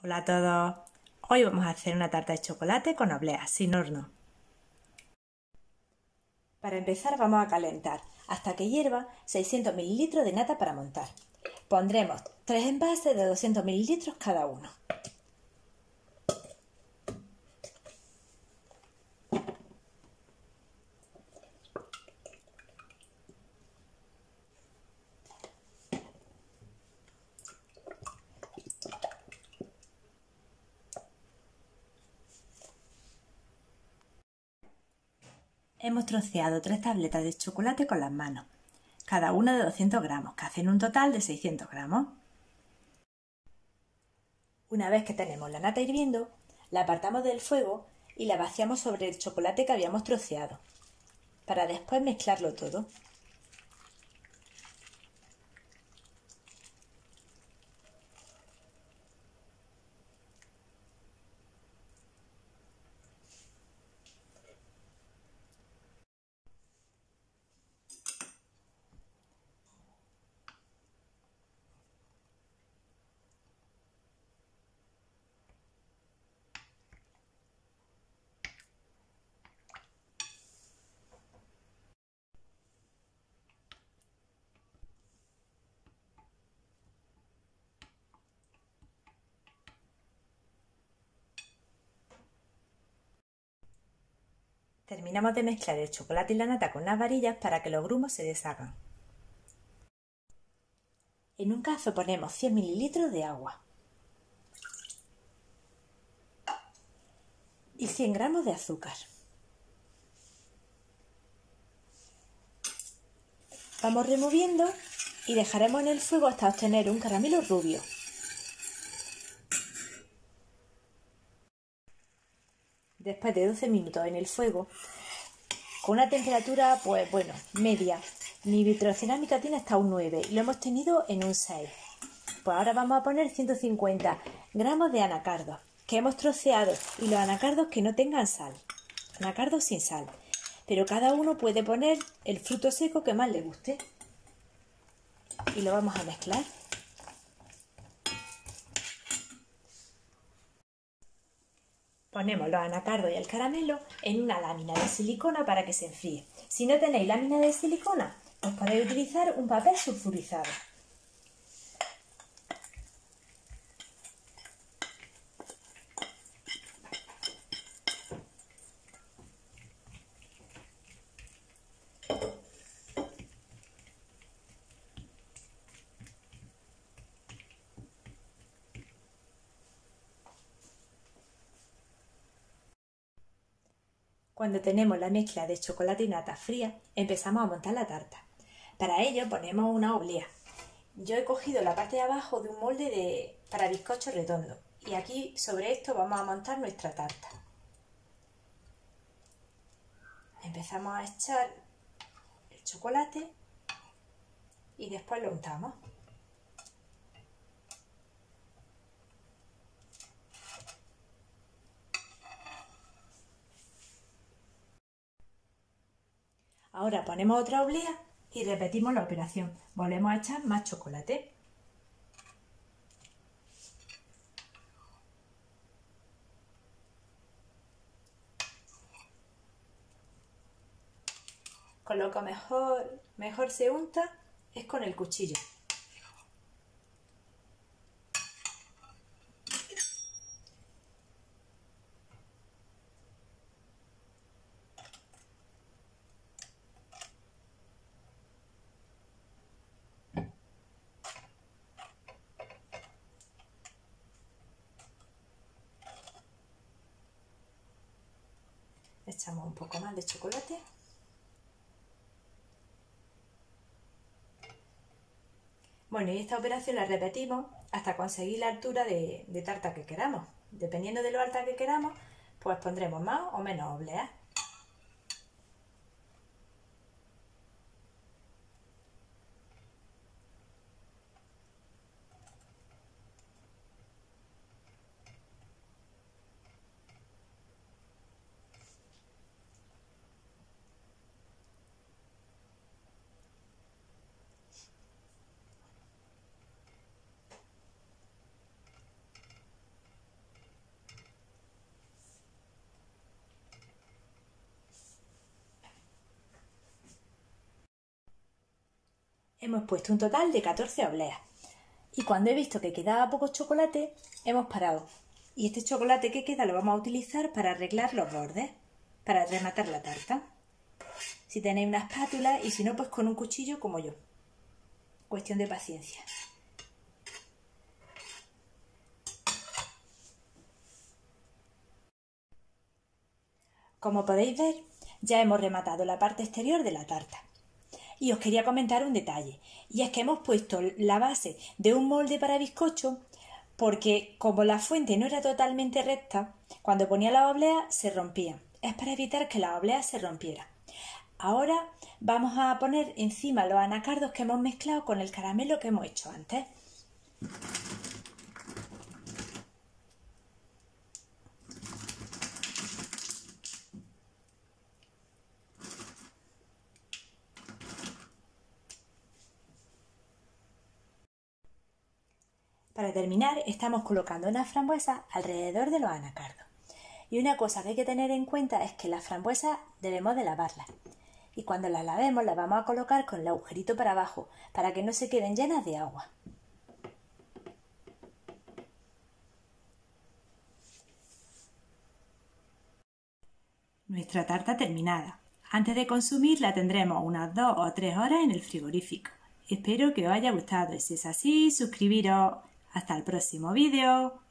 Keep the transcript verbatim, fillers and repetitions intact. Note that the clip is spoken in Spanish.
Hola a todos. Hoy vamos a hacer una tarta de chocolate con obleas, sin horno. Para empezar vamos a calentar hasta que hierva seiscientos mililitros de nata para montar. Pondremos tres envases de doscientos mililitros cada uno. Hemos troceado tres tabletas de chocolate con las manos, cada una de doscientos gramos, que hacen un total de seiscientos gramos. Una vez que tenemos la nata hirviendo, la apartamos del fuego y la vaciamos sobre el chocolate que habíamos troceado, para después mezclarlo todo. Terminamos de mezclar el chocolate y la nata con unas varillas para que los grumos se deshagan. En un cazo ponemos cien mililitros de agua y cien gramos de azúcar. Vamos removiendo y dejaremos en el fuego hasta obtener un caramelo rubio. Después de doce minutos en el fuego, con una temperatura, pues bueno, media. Mi vitrocerámica tiene hasta un nueve y lo hemos tenido en un seis. Pues ahora vamos a poner ciento cincuenta gramos de anacardos que hemos troceado y los anacardos que no tengan sal. Anacardos sin sal. Pero cada uno puede poner el fruto seco que más le guste. Y lo vamos a mezclar. Ponemos los anacardos y el caramelo en una lámina de silicona para que se enfríe. Si no tenéis lámina de silicona, pues podéis utilizar un papel sulfurizado. Cuando tenemos la mezcla de chocolate y nata fría, empezamos a montar la tarta. Para ello ponemos una oblea. Yo he cogido la parte de abajo de un molde de, para bizcocho redondo y aquí sobre esto vamos a montar nuestra tarta. Empezamos a echar el chocolate y después lo untamos. Ahora ponemos otra oblea y repetimos la operación. Volvemos a echar más chocolate. Con lo que mejor, mejor se unta es con el cuchillo. Echamos un poco más de chocolate. Bueno, y esta operación la repetimos hasta conseguir la altura de, de tarta que queramos. Dependiendo de lo alta que queramos, pues pondremos más o menos obleas. Hemos puesto un total de catorce obleas. Y cuando he visto que quedaba poco chocolate, hemos parado. Y este chocolate que queda lo vamos a utilizar para arreglar los bordes, para rematar la tarta. Si tenéis una espátula y si no, pues con un cuchillo como yo. Cuestión de paciencia. Como podéis ver, ya hemos rematado la parte exterior de la tarta. Y os quería comentar un detalle, y es que hemos puesto la base de un molde para bizcocho porque como la fuente no era totalmente recta, cuando ponía la oblea se rompía. Es para evitar que la oblea se rompiera. Ahora vamos a poner encima los anacardos que hemos mezclado con el caramelo que hemos hecho antes. Para terminar, estamos colocando unas frambuesas alrededor de los anacardos. Y una cosa que hay que tener en cuenta es que las frambuesas debemos de lavarlas. Y cuando las lavemos las vamos a colocar con el agujerito para abajo, para que no se queden llenas de agua. Nuestra tarta terminada. Antes de consumirla tendremos unas dos o tres horas en el frigorífico. Espero que os haya gustado y si es así, suscribiros. Hasta el próximo vídeo.